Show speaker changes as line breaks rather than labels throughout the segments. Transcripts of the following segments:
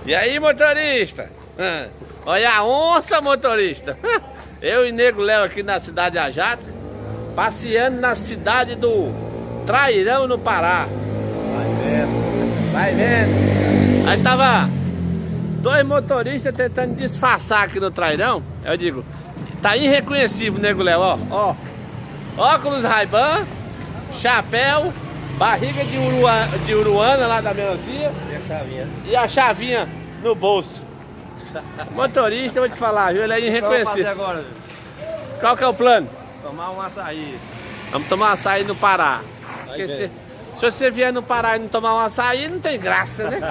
E aí, motorista? Olha a onça, motorista. Eu e Nego Léo aqui na cidade de Ajata, passeando na cidade do Trairão, no Pará.
Vai vendo.
Vai vendo. Aí tava dois motoristas tentando disfarçar aqui no Trairão. Eu digo, tá irreconhecível, Nego Léo, ó. Óculos Ray-Ban, chapéu, barriga de uruana lá da melancia.
E a chavinha.
E a chavinha no bolso. Motorista, eu vou te falar, viu? Ele é irreconhecível.
Agora,
Qual que é o plano?
tomar um açaí.
Vamos tomar um açaí no Pará.
Vai
Porque
ver.
se você vier no Pará e não tomar um açaí, não tem graça, né?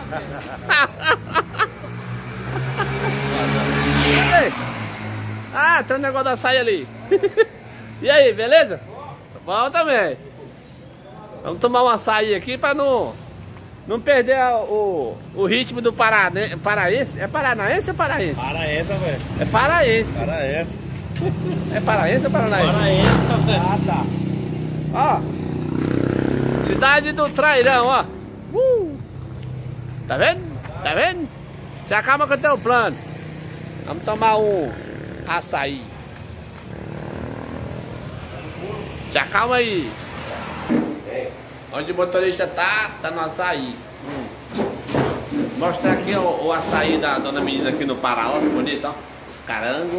Ei. Ah, tem um negócio do açaí ali. E aí, beleza? Bom também. Vamos tomar um açaí aqui pra não perder o ritmo do Pará, né? Paraense? É paranaense ou paraense?
Paraense, velho.
É paraense.
Paraense.
É paraense ou paranaense?
Paraense, velho.
Ah, tá. Ó. Cidade do Trairão, ó. Tá vendo? Tá vendo? Se acalma com o teu plano. Vamos tomar um açaí. Se acalma aí. Onde o motorista tá no açaí. Mostrar aqui o açaí da dona menina aqui no Pará, ó, que bonito, ó. Os carangos.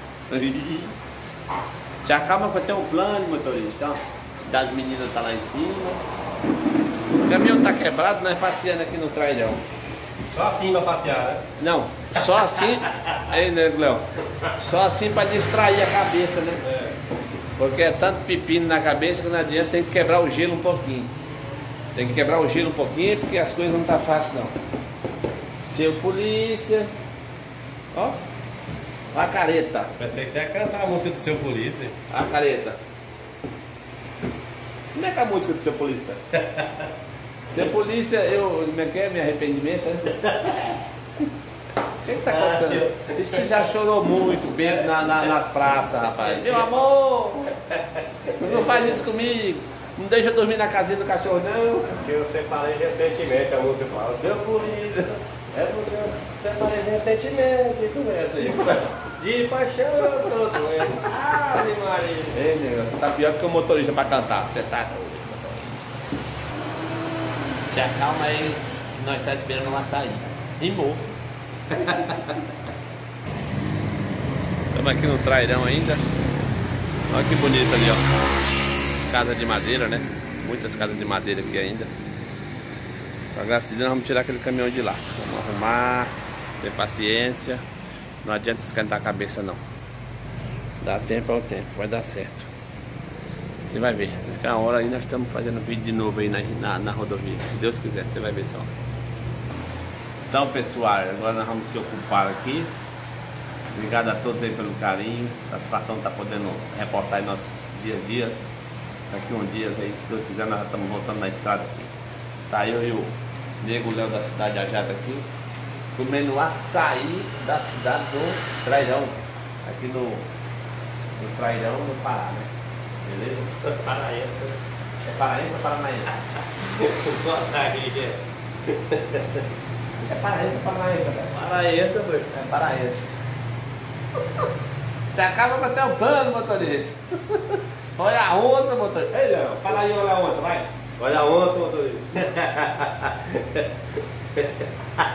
Se acalma com o teu plano, motorista, ó. Das meninas tá lá em cima. O caminhão tá quebrado, nós passeando aqui no Trairão.
Só assim pra passear, né?
Não, só assim. Ei, Nego Léo. Só assim pra distrair a cabeça, né?
É.
Porque é tanto pepino na cabeça que não adianta, tem que quebrar o gelo um pouquinho. Tem que quebrar o gelo um pouquinho porque as coisas não tá fácil não. Seu polícia. Ó. A careta.
Pensei que você ia cantar a música do seu polícia.
A careta. Como é que é a música do seu polícia? Seu polícia, como é que é? Me arrependimento, né? O que tá acontecendo? E você já chorou muito, bêbado nas praças, rapaz. Meu amor! Não faz isso comigo. Não deixa eu dormir na casinha do cachorro, não.
Porque eu separei recentemente, a música fala, seu polícia, é porque eu separei recentemente, e começa aí. De paixão, tô doendo. Ave Maria.
Ei, negócio, você tá pior que o motorista pra cantar. Você tá doido, motorista. Se acalma aí, nós tá esperando um açaí. Rimou. Estamos aqui no Trairão ainda. Olha que bonito ali, ó. Casa de madeira, né? Muitas casas de madeira aqui ainda. Pra graça de Deus, vamos tirar aquele caminhão de lá. Vamos arrumar, ter paciência. Não adianta esquentar a cabeça, não. Dá tempo ao tempo, vai dar certo. Você vai ver. Daqui a hora aí nós estamos fazendo vídeo de novo aí na rodovia. Se Deus quiser, você vai ver só. Então, pessoal, agora nós vamos se ocupar aqui. Obrigado a todos aí pelo carinho. Satisfação tá podendo reportar aí nossos dia a dias. Daqui uns dias aí, se Deus quiser, nós já estamos voltando na estrada aqui. Tá eu e o Nego Léo da cidade de Ajata aqui, comendo açaí da cidade do Trairão. Aqui no Trairão, no Pará, né? Beleza?
Paraense.
É paraense ou paranaense? É paraense ou paranaense, velho?
Paraense, velho.
É paraense. Você acaba com até o plano, motorista. Olha a onça, motorista. Ei, Léo, fala aí, olha a onça, vai.
Olha a onça, motorista.